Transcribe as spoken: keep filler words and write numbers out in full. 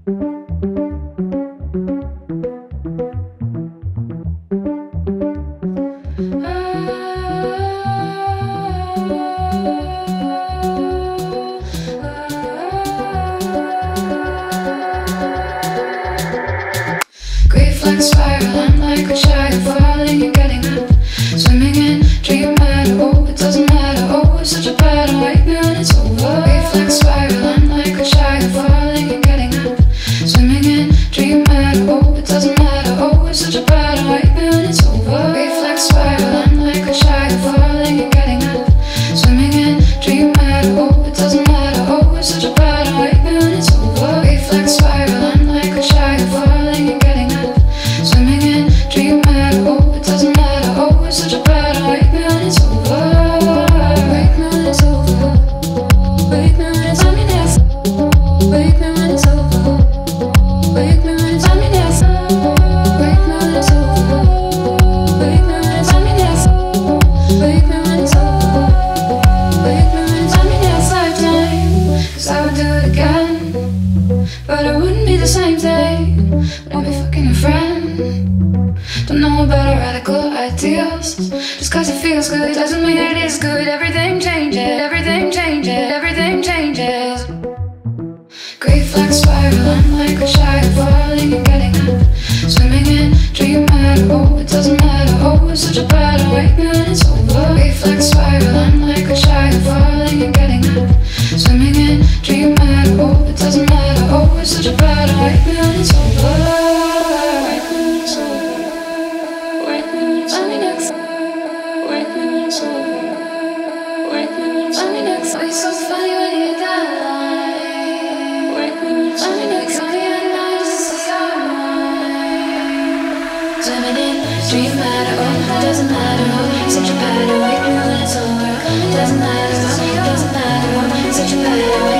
Like spiral, I'm like a child falling and getting up, swimming in dream matter. Oh, it doesn't matter. Oh, it's such a battle. Wake me when it's over. Wave like spiral, I'm like a child falling and getting up, swimming in dream matter. Oh, it doesn't matter. Oh, it's such a battle. Wake me when it's over. Wave like spiral, I'm like a child falling and getting up, swimming in dream matter. Oh, it doesn't matter. Oh, it's such a battle. Wake me when it's over. Wave like spiral, I'm like a child falling and getting up, swimming in dream matter. Oh, it doesn't matter. Oh, it's such a battle. Wake me when it's over. Wake me when it's over. Wake me when it's on me next. Wake me when it's over. Wake me when it's on me next. Wake me when it's over. Wake me when it's on me next. Wake me when it's over. Wake me when it's on me next lifetime. 'Cause I would do it again, but it wouldn't be the same thing. Would I be fucking your friend? Don't know about our radical ideals. Just 'cause it feels good doesn't mean it is good. Everything changes, everything changes, everything changes. Great flag spiral, I'm like a child falling and getting up, swimming in dream matter. Oh, it doesn't matter. Oh, it's such a battle. Wake me when it's over. Great flag spiral, I'm like a child falling and getting up, swimming in dream matter. Oh, it doesn't matter. Oh, it's such a battle. Wake me when it's over. Wake me when it's over. Wake me when it's on me next. Wake me when it's over. Wake me when it's on me next. Oh, you're so funny when you hit that line. Wake me when it's on me next. Funny at night, just as I'm mine. Swimming in dream matter. Oh, it doesn't matter. Oh, it's such a battle. Wake me when it's over. It doesn't matter. Oh, it doesn't matter. Oh, it's such a battle.